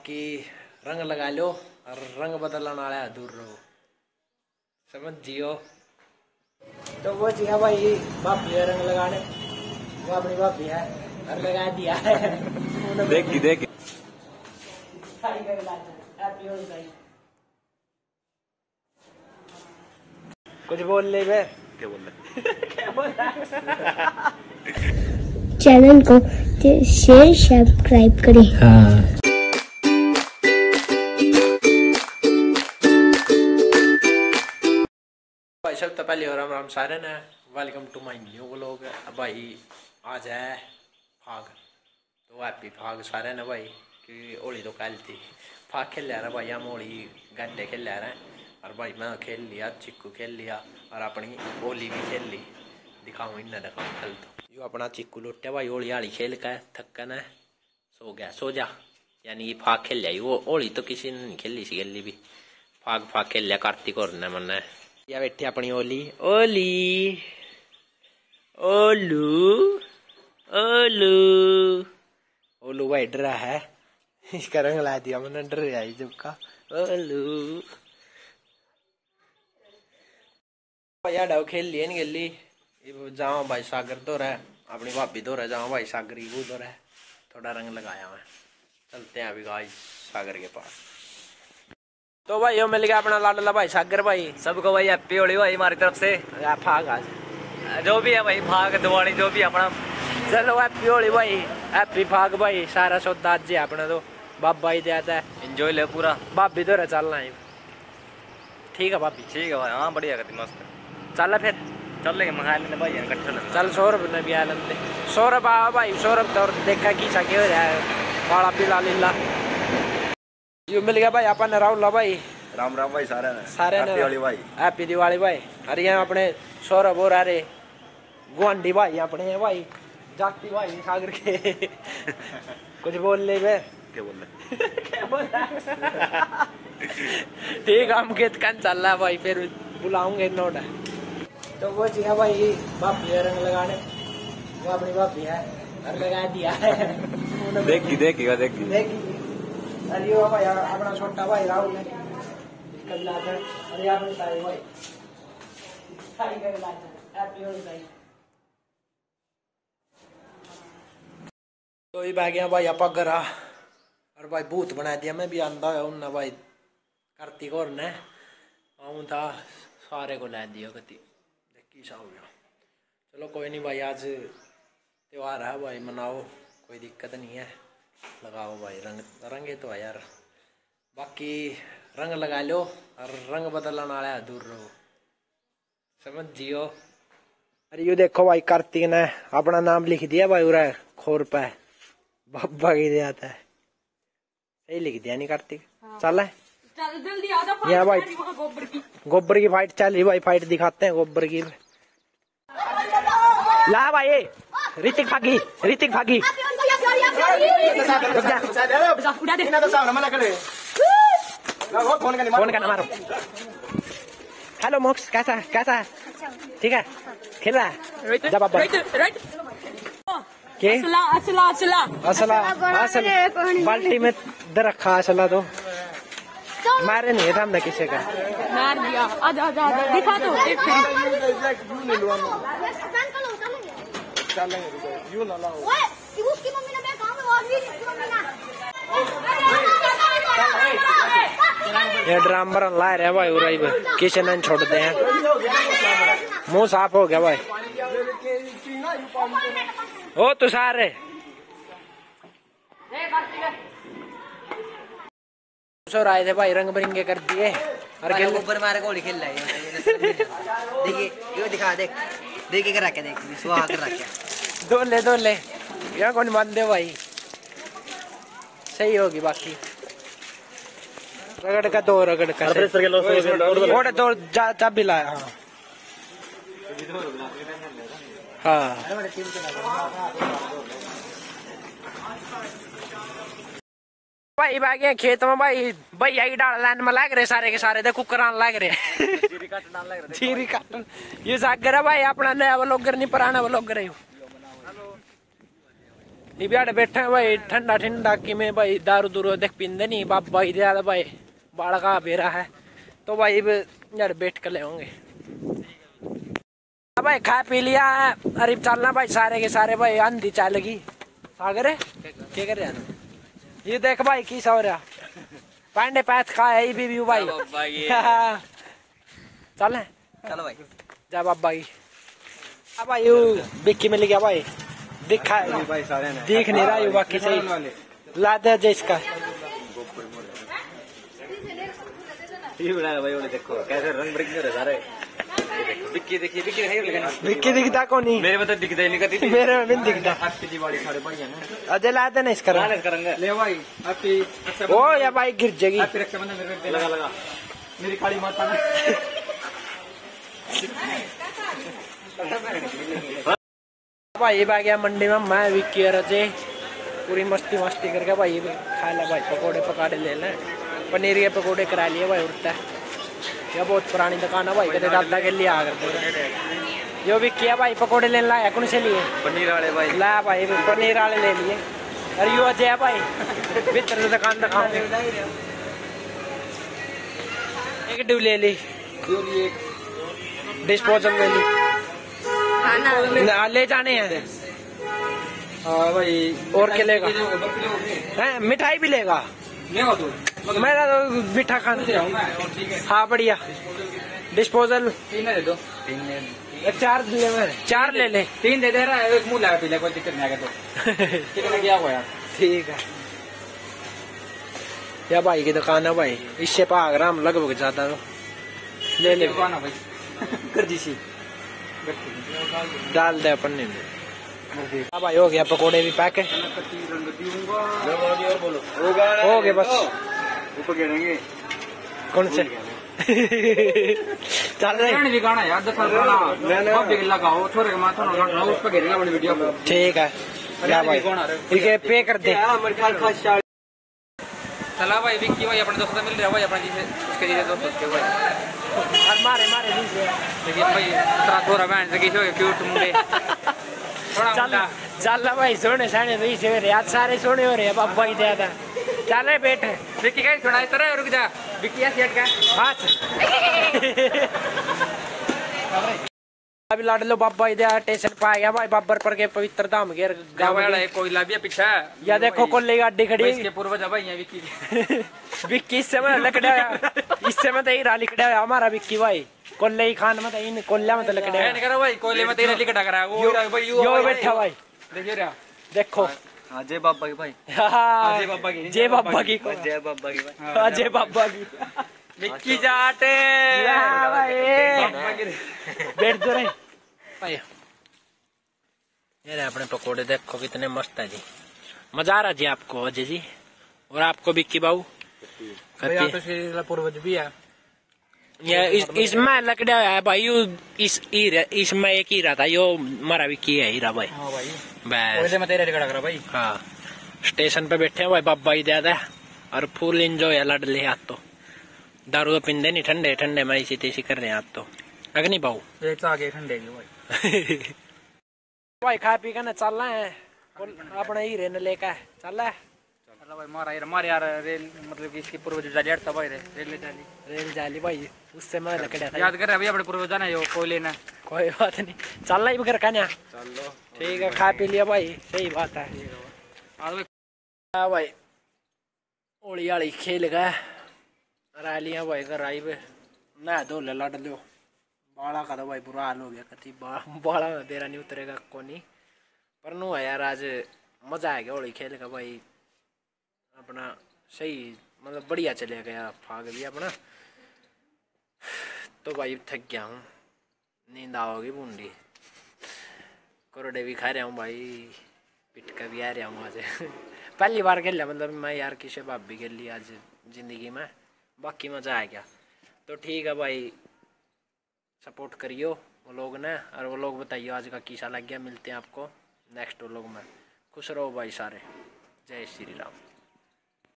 बाकी रंग लगा लो और रंग बदलने वाला है दूर रहो, समझ जियो। तो वो जी है भाई, भाभी है रंग लगाने, वो अपनी भाभी है और लगा दिया है। देखी देखी कुछ बोल ले बे। क्या बोल रहे? क्या बोल रहा है? चैनल को शेयर सब्सक्राइब करें। हाँ। भाई सब तो पहले और राम सारे ने welcome to my new vlog. भाई आज है फाग, तो हैप्पी फाग सारे ने भाई, कि होली तो कल थी। फाग खेल रहा भाई, हम होली गड्ढे खेल रहे हैं और भाई मैं खेल लिया, चिक्कू खेल लिया और अपनी होली भी खेल ली। दिखाऊँ इन्हें दिखाऊँ कल तो यो अपना चिक्कू लुट्टे भाई, होली हाली खेल का थक्कन है, सो गया सो जा। यानी ये फाग खेल लिया, वो होली तो किसी ने नहीं खेली सी गली भी, फाग फाग खेल लिया कार्तिक और ने मन या बैठी अपनी ओली ओली ओलू ओलू ओलू भाई डरा है, इसका रंग ला दिया मैंने, डर आई सबका ओलू भाई। डाव खेल लिए नहीं गली, जाओ भाई सागर तो रहा अपनी भाभी तो रहा, जाओ भाई सागर ही तो रहा, थोड़ा रंग लगाया मैं। चलते हैं अभी गाइस सागर के पास। तो भाई यो मिल गया अपना लाडला भाई सागर भाई। सबको भाई हैप्पी होली भाई हमारी तरफ से। फाग आज जो भी है भाई, फाग दिवाली जो भी अपना, चलो हैप्पी होली भाई, हैप्पी फाग भाई। सारा सौदा आज है अपना, तो बाबा ही देता है, एंजॉय ले पूरा। भाभी तो रहा चलना है, ठीक है भाभी? ठीक है भाई, हाँ बढ़िया करती मस्त। चल फिर चल लेंगे मंगा लेने भाई, इकट्ठे लेंगे। चल सौरभ ने भी आ लेंगे। सौरभ आ भाई, सौरभ तो देखा की सके हो जाए काला पीला लीला। यो मिल गया भाई अपन राहुल भाई। राम राम भाई सारे ने, सारे ने दिवाली भाई, हैप्पी दिवाली भाई। अरे यहाँ अपने सौरभ और अरे गुआंढी भाई अपने हैं भाई, जाती भाई सागर के। कुछ बोल ले बे। क्या बोल रहे? क्या बोल रहा है? ठीक है, हम खेत कन चल रहा है भाई, फिर बुलाऊंगे नोट है। तो वो जी है भाई, भाभी है रंग लगाने, वो अपनी भाभी है और लगा दिया है। देखी देखी देखी देखी। अरे वो भाई अपना छोटा भाई राहुल है, इसका भी लाद है। अरे अपनी सारी भाई सारी का भी लाद है। हैप्पी होली भाई। तो ये बह गया भाई आपा गरा और भाई भूत बना दिया, मैं भी आंदा है उन्ना भाई कार्तिक और ने आऊँ था, सारे को ला दिया कति देखी सा हो गया। चलो कोई नहीं भाई, आज त्योहार है भाई, मनाओ, कोई दिक्कत नहीं है, लगाओ भाई रंग। रंग तो है यार, बाकी रंग लगा लो और रंग बदलने वाला है दूर रहो, समझ जियो। अरे ये देखो भाई, कार्तिक ने अपना नाम लिख दिया भाई उरा खोर पे, बाबा की जाता है, सही लिख दिया नहीं कार्तिक? चल है जल्दी आ जा, यहाँ भाई गोबर की फाइट चल रही भाई, फाइट दिखाते हैं गोबर की। ला भाई ऋतिक भागी, ऋतिक भागी। फोन करना मारो। हेलो मोक्स, कैसा कैसा ठीक है, खेल रहा है जब आप के असला बाल्टी में दे रखा असला, तो मारे नहीं था हमने किसी का, मार दिया। आजा आजा आजा, दिखा दो एक ये ड्राम भरन ला रहे भाई उराई में, किसी ने छोड़ते हैं। मुंह साफ हो गया भाई। ओ तो सारे सर आए थे भाई, रंग बिरंगे कर दिए और ऊपर मारे गोली खेल रहा है। देखिए ये दिखा, देख देखिए कर रखे, देख सुहा कर रखे, दो ले यहाँ कौन मान दे भाई, सही होगी। बाकी रगड़ का दो, रगड़ का थोड़ा दो जा भी लाया। हाँ हाँ भाई भागे खेत में भाई, भैया की डाल लाइन में लग रहे सारे के सारे, देखो करान लग रहे चीरी काटन। ये सागर है भाई अपना नया व्लॉगर नहीं, पुराना व्लॉगर है। ये भी आड़े बैठे हैं भाई ठंडा ठंडा कि में भाई दारू दूरू देख पींदे नहीं बाप भाई ज्यादा भाई बाड़ा का बेरा है तो भाई यार बैठ कर ले होंगे भाई खा पी लिया है। अरे चलना भाई सारे के सारे भाई आंधी चलेगी सागर है क्या कर रहे हैं ये देख भाई की सो रहा पांडे पैथ खा है भी भाई चल चलो भाई जा बाबा की अब भाई यू बिक्की मिल गया भाई दिखा भाई सारे ने दिख नहीं रहा यू बाकी सही ला दे जिसका ये बनाया भाई वो देखो कैसे रंग बिरंगे हो रहे सारे बिक्की देखिए बिक्की नहीं लेकिन बिक्की दिखता कौन नहीं मेरे में तो दिखता ही नहीं करती मेरे में भी नहीं दिखता आपकी वाली सारे भाई है ना अजय ला दे ना इसका लाल करेंगे ले भाई आपकी ओ या भाई गिर जाएगी आपकी रक्षाबंधन मेरे पे लगा लगा मेरी काली माता ने भाई ये गया मंडी में मैं विक्की और अजय पूरी मस्ती मस्ती करके भाई खा ला भाई पकोड़े पकाड़े ले लें पनीर के पकोड़े करा लिए भाई उड़ता है यह बहुत पुरानी दुकान है भाई कहते दादा के लिए आ करते यो विक्की है भाई पकोड़े लेने लाया कौन से लिए पनीर वाले भाई लाया भाई पनीर वाले ले लिए अरे यो अजय है भाई भीतर से दुकान दिखाऊंगे एक ड्यू ले ली डिस्पोजल ले ली ले जाने हैं भाई और क्या लेगा हैं मिठाई भी लेगा मेरा तो मीठा खाना हाँ बढ़िया डिस्पोजल दे दो चार ले ले 3 दे दे रहा है एक मुंह लगा पीले कोई दिक्कत नहीं आएगा तो कितने क्या हुआ यार ठीक है या भाई की दुकान है भाई इससे भाग रहा हम लगभग ज्यादा तो ले ले दुकान है भाई कर दी सी डाल दे अपन ने हाँ भाई हो गया पकोड़े भी पैक है हो गए बस ऊपर गिरेंगे कौन से चल रहे भी गाना यार 10 गाना लगाओ थोड़े के माथा ना उस पर गिरेगा बड़ी वीडियो को ठीक है या भाई ठीक है पे कर दे चला भाई विक्की भाई अपने दोस्तों मिल रहा भाई अपने जिसे उसके जिसे दोस्त उसके भाई मारे मारे लेकिन भाई थोड़ा बहन से किसी क्यूट मुंडे चल चल भाई सोने साने तो इसे मेरे आज सारे सोने हो रहे हैं बाबा ही ज्यादा चल रहे बैठ विक्की का सुना इस तरह रुक जा विक्की ऐसे हट का हाथ अभी लाड लो बाबा इधर स्टेशन पे आ गया भाई बाबर पर के पवित्र धाम के गाँव वाला है कोई लाभिया पीछा या देखो कोल्ले गाड़ी खड़ी इसके पूर्वज है भाई यहाँ विक्की विक्की इस समय लकड़ा इस समय तो हीरा लिखड़ा है हमारा विक्की भाई कोल्ले ही खान में तो इन कोल्ला में तो लकड़ा है नहीं करो भाई कोयले में तेरा लिखा करा वो भाई यो बैठा भाई देखिए रहा देखो जय बाबा की भाई जय बाबा की जय बाबा की भाई जय बाबा की विक्की जाटे बैठ दो रे भाई ये अपने पकोड़े देखो कितने मस्त है जी मजा आ रहा जी आपको अजय जी और आपको विक्की बाबू पूर्वज भी है ये इसमें लकड़ा है भाई इसमें एक हीरा था यो हमारा विक्की है हीरा भाई हाँ भाई बस मैं तेरा रिकॉर्ड करा भाई हाँ स्टेशन पे बैठे हैं भाई बाबा ही ज्यादा और फुल एंजॉय है लड़ ले आज तो दारू तो पिंदे नहीं ठंडे ठंडे में इसी तेसी कर रहे हैं आज तो अग्नि बाबू एक आगे ठंडे की भाई भाई खा पी के ना चल रहे हैं अपने हीरे ने लेकर चल रहा है भाई मारे यार रेल मतलब कि इसकी पूर्वज जाली था भाई रेल जाली भाई उससे मैं लकड़ा था याद कर रहे भाई अपने पूर्वज जाना यो कोयले ना कोई बात नहीं चल रहा ही घर का ना चलो ठीक है खा पी लिया भाई सही बात है हाँ भाई ओली आली खेल गए रैलियां भाई घर आई वे ना धो ले लड़ लो बाड़ा का तो भाई बुरा हाल हो गया कति बाड़ा में तेरा नहीं उतरेगा कोनी पर नो है यार आज मजा आ गया होली खेल का भाई अपना सही मतलब बढ़िया चले गया फाग भी अपना तो भाई थक गया हूँ नींद आओगी बूंदी करोड़े भी खा रहा हूँ भाई पिट का भी आ रहा हूँ आज पहली बार खेल लिया मतलब मैं यार किसे बाप भी खेल लिया आज जिंदगी में बाकी मजा आ गया तो ठीक है भाई सपोर्ट करियो वो लोग ने और वो लोग बताइए आज का कैसा लग गया मिलते हैं आपको नेक्स्ट वो लोग में खुश रहो भाई सारे जय श्री राम।